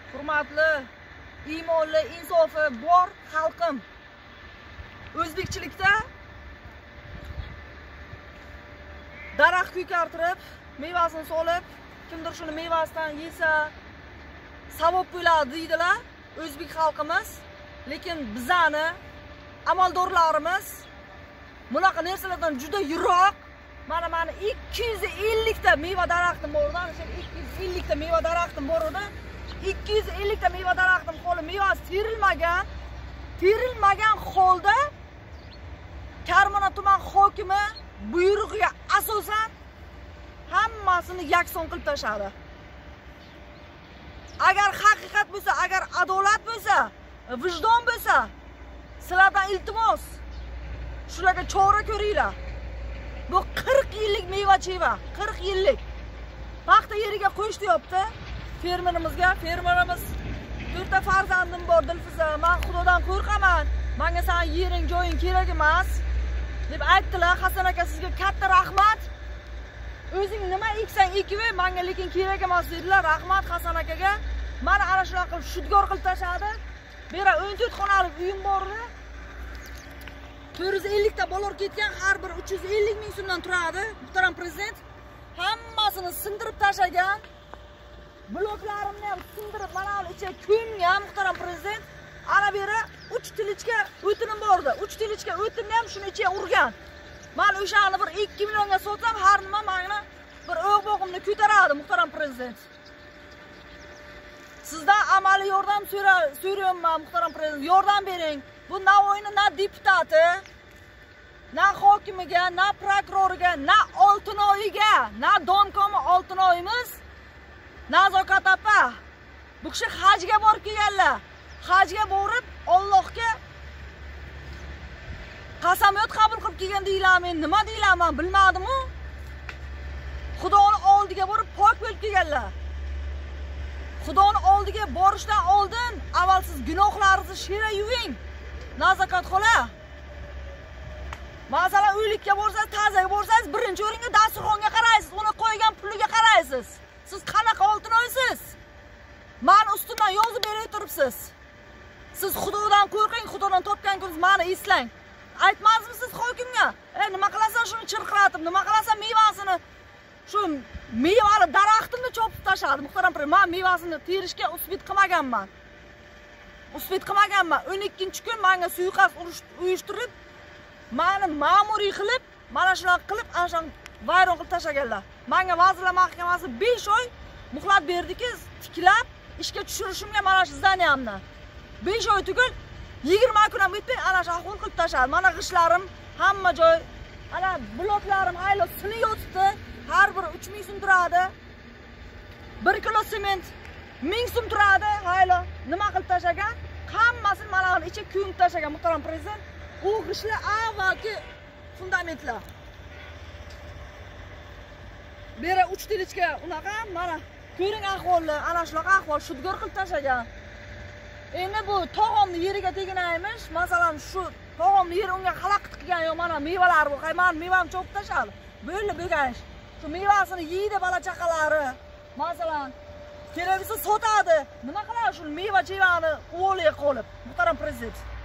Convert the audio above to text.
hurmatli, iymonli, insofi bor xalqim. O'zbekchilikda daraxt ko'kartirib, mevasini solib, kimdir shuni mevasidan yesa savob bo'ladi deydilar o'zbek xalqimiz. Lekin bizani amaldorlarimiz bunaqa narsalardan juda yiroq. Mana 250 ta meva daraxtim bor edi. O'sha 250 ta meva daraxtim bor edi. 250 ta meva daraxtim holi mevasi terilmagan holda Karmana tuman hokimi buyrug'iga asosan hammasini yakson qilib tashladi. Agar haqiqat bo'lsa, agar adolat bo'lsa, vijdon bo'lsa, sizlardan iltimos shularga chora ko'ringlar. Bu 40 yillik meva-cheva, 40 yillik. Paxta yeriga qo'yish deyapti fermerimizga. Fermerimiz 4 ta farzandim bor, Dilfuza. Men Xudodan qo'rqaman. Menga san yering, joying kerak emas deb aytdilar. Hasan aka, sizga katta rahmat. O'zing nima eksang ekib, menga lekin kerak emas dedilar. Rahmat Hasan akaga. Meni ana shunaqa qilib shudgor qilib tashladi. Bu yerda 14 xonali uyim bor edi. 450 ta bolar ketgan, har bir 350 ming so'mdan turadi. Muhtaram prezident hammasini sindirib tashlagan. Bloklarimni ham sindirib, mana bu ichiga ko'mgan muhtaram prezident. Ana bu yerda 3 tilichka o'tinim bor edi. 3 tilichka o'tinni ham shuni ichiga urgan. Men o'shani bir 2 millionga sotsam, har nima meni bir o'q-bo'g'imni ko'taradi muhtaram prezident. Sizdan amaliy yordam so'rayman muhtaram prezident. Yordam bering. Bu Navoiyning na deputati, na hokimiga, na prokuroriga, na Oltinoyiga, na Donkomi Oltinoyimiz, Nazokat opa. Bu kishi hajga borib kelganlar. Hajga borib Allohga qasamyod qabul qilib kelgan deylar. Men nima deylarman bilmadim-ku. Xudoning oldiga borib pok bo'lib kelganlar. Xudoning oldiga borishdan oldin avval siz gunohlaringizni shira yuving. Nazokat xola. Masalan, uylikka borsangiz, ta'ziyaga borsangiz, birinchi o'ringa dasturxonga qaraysiz, uni qo'ygan puliga qaraysiz. Siz qanaqa Oltinoysiz? Meni ustimdan yozib berib turibsiz. Siz Xudodan qo'rqing, Xudodan topgan kuningiz meni eslang. Aytmaysizmi hokimga? Nima qilasan shuni chirqiratib, nima qilasan mevasini, shu mevali daraxtimni chopib tashladi. Muhtaram prezident, men mevasini terishga usbit qilmaganman. 12-kun menga suiqasd uyushtirib, meni ma'muriy qilib, mana shunaqa qilib, ana shu vayron qilib tashlaganlar. Menga Vazirlar Mahkamasi 5 oy muhlat berdiki, tiklab ishga tushirishimga mana shu zdaniyamni. 5 oy tugul 20 kun ham o'tmay ana shu ahvol qilib tashladi. Mana g'ishlarim hamma joy, ana bloklarim haylo sinib yotibdi. Har biri 3000 so'm turadi. 1 kilo sement 1000 so'm turadi. Haylo nima qilib tashlagan? Hammasini mana bu ichiga ko'mib tashlagan muhtaram prezident. U g'ishlar avvalgi fundamentlar. Bera 3 tilichka unaqa mana ko'ring ahvolni, ana shunaqa ahvol shudgor qilib tashlagan. Endi bu tog'omni yeriga teginaymish. Masalan, shu tog'omni yeri unga xalaqit qilgan yo mana mevalar bu. Men mevamni chopib tashladi. Bo'ldi bo'lgan. Shu mevasini yeydi bola chaqalari. Masalan, kelasi sotadi. Nima qiladi shu meva-chevani o'g'liga qolib? Muhtaram prezident.